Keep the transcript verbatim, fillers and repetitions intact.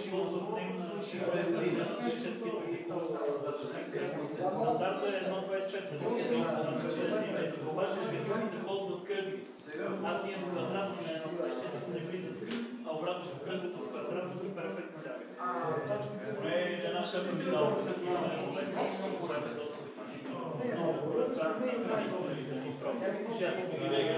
Стандартът е едно двадесет и четири. Обаче регионите ползват кръги. Аз имам квадратно на едно двадесет и четири, не влизат, а обратно ще кръгото в квадратно и перфектно ляга. Поне една шапа ми дава, имаме лесно, което е доста много това не е най-добре за конструкция. Сейчас ми ги